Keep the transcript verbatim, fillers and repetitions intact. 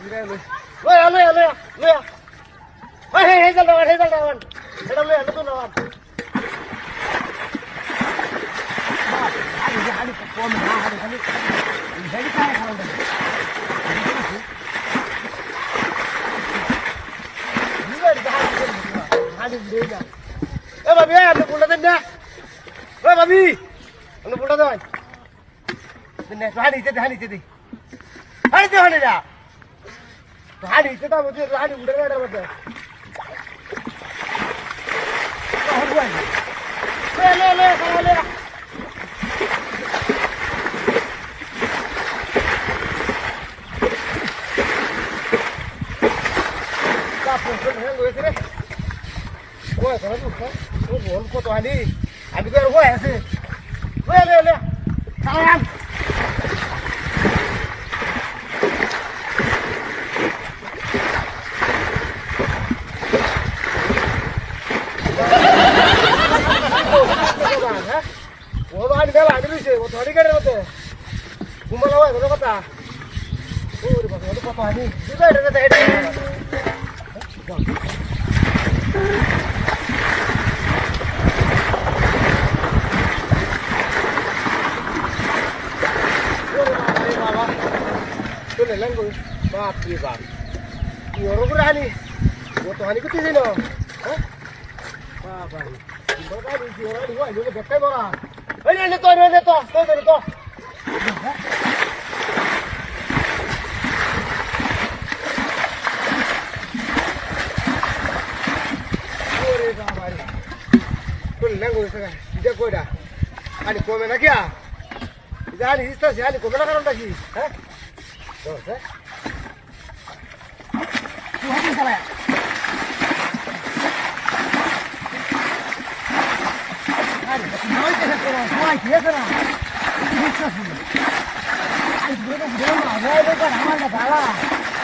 Loya, loya, loya, loya. Hey, hey, hey, lawan, hey, lawan. Hey, loya, itu lawan. Ada, ada, kom, ada, ada. Jadi kaya kalau ada. Ini ada ada, ada dia. Eh, babi, anda pulang dah. Eh, babi, anda pulang dah. Benar, hari itu, hari itu. Hari itu, hari dah. Hari itu tak betul, hari udah ada betul. Hari buat. Le le le, kalau le. Kapan pun yang gue sini. Gue kalau bukan, gue boleh foto hari. Abi gue gue sih. Le le le, sayang. वो बाहर निकल आने भी चाहिए वो थोड़ी कर रहे होते हैं घूम रहा है तो पता ओ रे बाबा तो पता नहीं इधर इधर इधर बाबा तो ले लेंगे बाप रे बाप ये और बुरानी वो तो हानि कुछ नहीं ना बाबा बड़ा नहीं हो रहा है वो जो देखते बड़ा अरे ले तो ले तो तो ले तो अरे बाबा रे तो लेंगे इसका इधर कोई डा आनी को में ना क्या इधर आनी इस तरह से आनी को में ना करो ताकि हैं तो से तू हटी चला no hay que hacer eso, no hay que hacer eso. Ay, pero no, no hay que hacer nada.